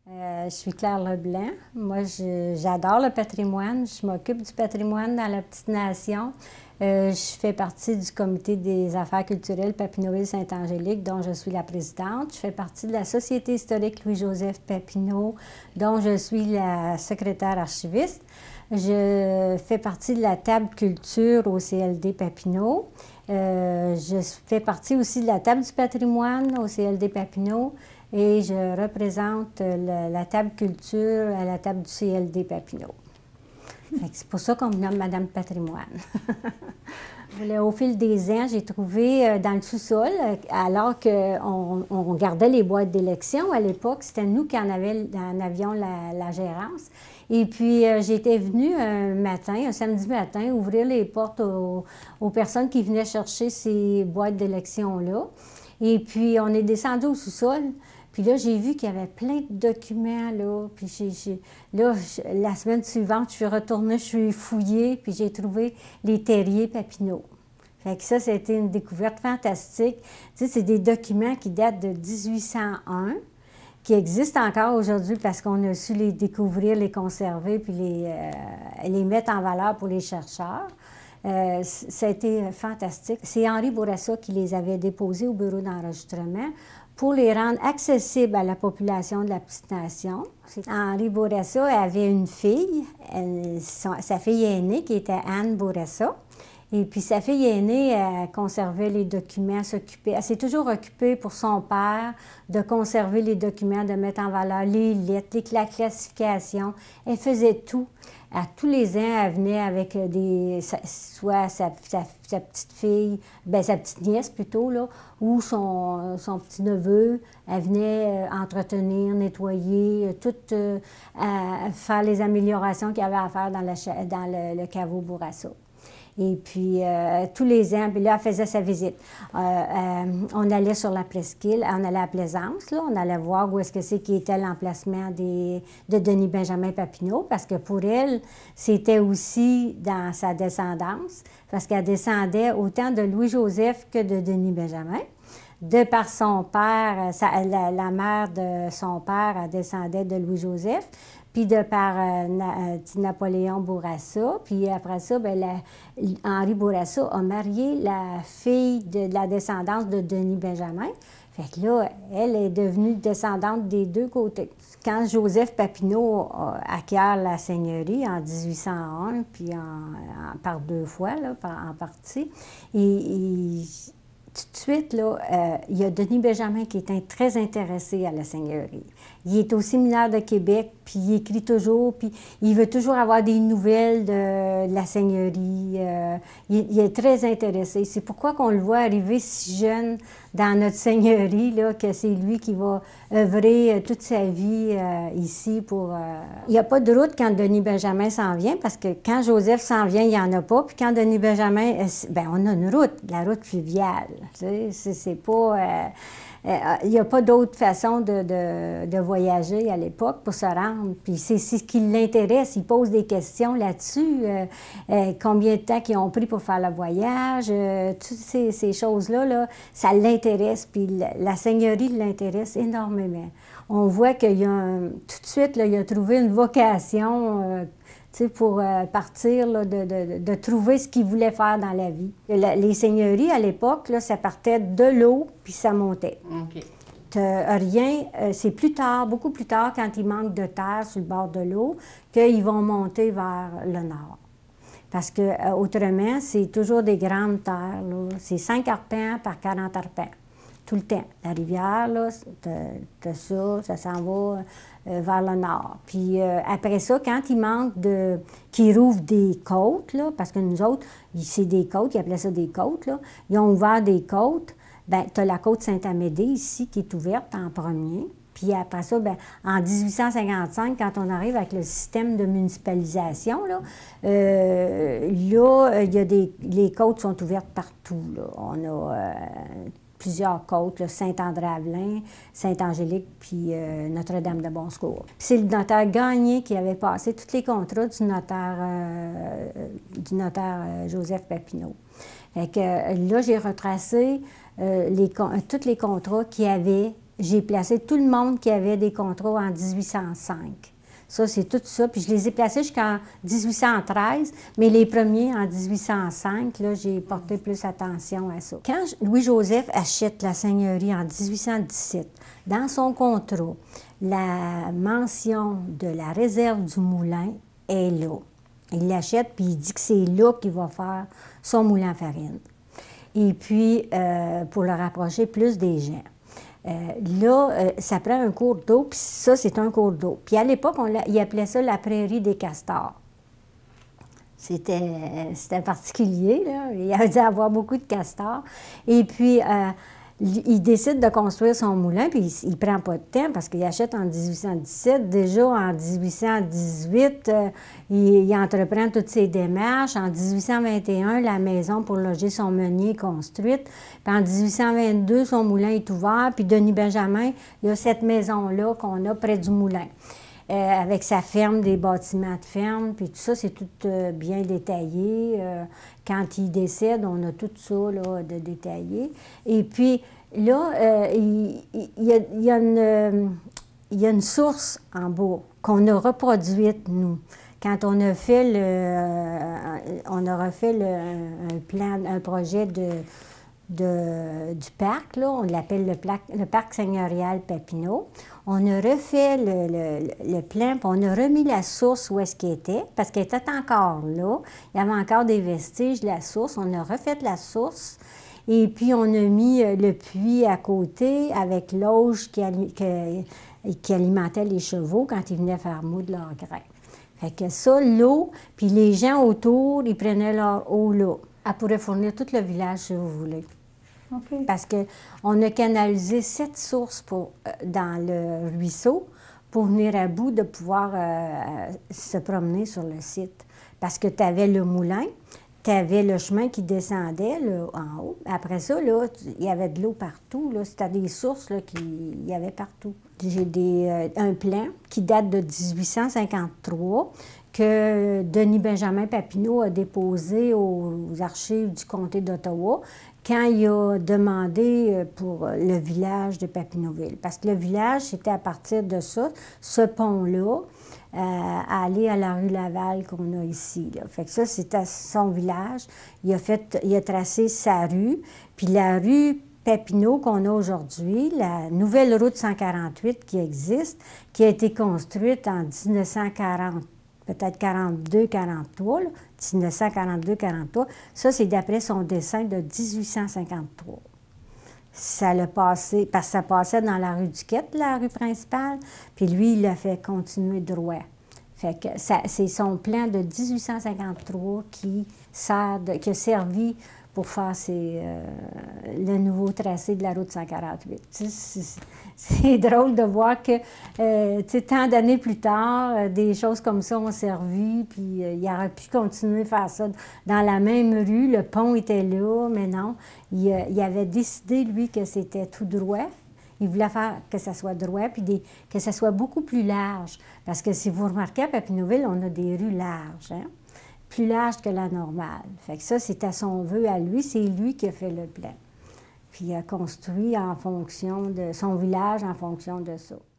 Je suis Claire Leblanc. Moi, j'adore le patrimoine. Je m'occupe du patrimoine dans la petite nation. Je fais partie du comité des affaires culturelles Papineauville-Sainte-Angélique, dont je suis la présidente. Je fais partie de la Société historique Louis-Joseph Papineau, dont je suis la secrétaire archiviste. Je fais partie de la table culture au CLD Papineau. Je fais partie aussi de la table du patrimoine au CLD Papineau. Et je représente la table culture à la table du CLD Papineau. C'est pour ça qu'on me nomme Madame Patrimoine. Au fil des ans, j'ai trouvé dans le sous-sol, alors qu'on gardait les boîtes d'élection à l'époque, c'était nous qui en avions la gérance. Et puis, j'étais venue un samedi matin, ouvrir les portes aux personnes qui venaient chercher ces boîtes d'élection-là. Et puis, on est descendu au sous-sol. Puis là, j'ai vu qu'il y avait plein de documents, là. Puis la semaine suivante, je suis retournée, je suis fouillée, puis j'ai trouvé les terriers Papineau. Fait que ça, c'était une découverte fantastique. Tu sais, c'est des documents qui datent de 1801, qui existent encore aujourd'hui parce qu'on a su les découvrir, les conserver, puis les mettre en valeur pour les chercheurs. Ça a été fantastique. C'est Henri Bourassa qui les avait déposés au bureau d'enregistrement pour les rendre accessibles à la population de la petite nation. Henri Bourassa avait une fille, sa fille aînée, qui était Anne Bourassa. Et puis sa fille aînée, elle conservait les documents, s'occupait. Elle s'est toujours occupée pour son père de conserver les documents, de mettre en valeur les lettres, la classification. Elle faisait tout. À tous les ans, elle venait avec soit sa petite fille, bien sa petite nièce plutôt, là, ou son petit-neveu. Elle venait entretenir, nettoyer, faire les améliorations qu'il y avait à faire dans le caveau Bourassa. Et puis, tous les ans, puis là, elle faisait sa visite. On allait sur la presqu'île, on allait à Plaisance, là, on allait voir où est-ce que c'est qui était l'emplacement de Denis-Benjamin Papineau, parce que pour elle, c'était aussi dans sa descendance, parce qu'elle descendait autant de Louis-Joseph que de Denis-Benjamin. De par son père, la mère de son père, elle descendait de Louis-Joseph, puis de par Napoléon Bourassa. Puis après ça, Henri Bourassa a marié la fille de la descendance de Denis-Benjamin. Fait que là, elle est devenue descendante des deux côtés. Quand Joseph Papineau acquiert la seigneurie en 1801, puis par deux fois, là, en partie, tout de suite, là, il y a Denis Benjamin qui est très intéressé à la seigneurie. Il est au séminaire de Québec, puis il écrit toujours, puis il veut toujours avoir des nouvelles de la seigneurie. Il est très intéressé. C'est pourquoi qu'on le voit arriver si jeune dans notre seigneurie, là, que c'est lui qui va œuvrer toute sa vie ici pour... Il n'y a pas de route quand Denis Benjamin s'en vient, parce que quand Joseph s'en vient, il n'y en a pas. Puis quand Denis Benjamin... bien, on a une route, la route fluviale. Tu sais, c'est pas... il n'y a pas d'autre façon de voyager à l'époque pour se rendre. Puis c'est ce qui l'intéresse. Il pose des questions là-dessus. Combien de temps ils ont pris pour faire le voyage? Toutes ces choses-là, là, ça l'intéresse. Puis la seigneurie l'intéresse énormément. On voit qu'il y a tout de suite, là, il a trouvé une vocation pour partir, là, de trouver ce qu'il voulait faire dans la vie. Les seigneuries, à l'époque, là, ça partait de l'eau, puis ça montait. OK. Rien, c'est plus tard, beaucoup plus tard, quand il manque de terre sur le bord de l'eau, qu'ils vont monter vers le nord. Parce que autrement, c'est toujours des grandes terres. C'est 5 arpents par 40 arpents. Tout le temps. La rivière, là, ça s'en va vers le nord. Puis après ça, quand il manque qu'ils rouvrent des côtes, là, parce que nous autres, c'est des côtes, ils appelaient ça des côtes, là, ils ont ouvert des côtes. Bien, tu as la côte Saint-Amédée ici qui est ouverte en premier. Puis après ça, bien, en 1855, quand on arrive avec le système de municipalisation, là, il y a les côtes sont ouvertes partout. Là. On a plusieurs côtes, Saint-André-Avelin, Sainte-Angélique, puis Notre-Dame-de-Bon-Secours. C'est le notaire Gagné qui avait passé tous les contrats du notaire Joseph Papineau. Fait que là, j'ai retracé tous les contrats qu'il y avait j'ai placé tout le monde qui avait des contrats en 1805. Ça, c'est tout ça. Puis je les ai placés jusqu'en 1813, mais les premiers en 1805, là, j'ai porté plus attention à ça. Quand Louis-Joseph achète la seigneurie en 1817, dans son contrat, la mention de la réserve du moulin est là. Il l'achète, puis il dit que c'est là qu'il va faire son moulin à farine. Et puis, pour le rapprocher plus des gens. Ça prend un cours d'eau, puis ça, c'est un cours d'eau. Puis à l'époque, il appelait ça la prairie des castors. C'était particulier, là. Il a dû avoir beaucoup de castors. Et puis, il décide de construire son moulin, puis il ne prend pas de temps parce qu'il achète en 1817. Déjà, en 1818, il entreprend toutes ses démarches. En 1821, la maison pour loger son meunier est construite. Puis en 1822, son moulin est ouvert. Puis Denis Benjamin, il y a cette maison-là qu'on a près du moulin. Avec sa ferme, des bâtiments de ferme, puis tout ça, c'est tout bien détaillé. Quand il décède, on a tout ça là, de détaillé. Et puis là, il y a une source en bas qu'on a reproduite, nous. Quand on a fait un projet du parc, là, on l'appelle le parc seigneurial Papineau. On a refait le plan, puis on a remis la source où est-ce qu'elle était, parce qu'elle était encore là. Il y avait encore des vestiges de la source. On a refait la source, et puis on a mis le puits à côté avec l'auge qui alimentait les chevaux quand ils venaient faire moudre leur grain. Fait que ça, l'eau, puis les gens autour, ils prenaient leur eau là. Elle pourrait fournir tout le village, si vous voulez. Okay. Parce qu'on a canalisé 7 sources dans le ruisseau pour venir à bout de pouvoir se promener sur le site. Parce que tu avais le moulin, tu avais le chemin qui descendait là, en haut. Après ça, là, il y avait de l'eau partout. C'était des sources qu'il y avait partout. J'ai un plan qui date de 1853 que Denis Benjamin Papineau a déposé aux archives du comté d'Ottawa quand il a demandé pour le village de Papineauville. Parce que le village, c'était à partir de ça, ce pont-là, à aller à la rue Laval qu'on a ici. Là. Fait que ça, c'était son village. Il a tracé sa rue, puis la rue Papineau qu'on a aujourd'hui, la nouvelle route 148 qui existe, qui a été construite en 1940, peut-être 42-43, 1942-43. Ça, c'est d'après son dessin de 1853. Ça l'a passé, parce que ça passait dans la rue Duquette, la rue principale, puis lui, il l'a fait continuer droit. Fait que c'est son plan de 1853 qui a servi pour faire le nouveau tracé de la route 148. C'est drôle de voir que, tant d'années plus tard, des choses comme ça ont servi, puis il aurait pu continuer à faire ça dans la même rue. Le pont était là, mais non. Il avait décidé, lui, que c'était tout droit. Il voulait faire que ça soit droit, puis que ça soit beaucoup plus large. Parce que si vous remarquez, à Papineauville, on a des rues larges, hein? Plus large que la normale. Fait que ça, c'était son vœu à lui. C'est lui qui a fait le plan. Puis il a construit en fonction de son village, en fonction de ça.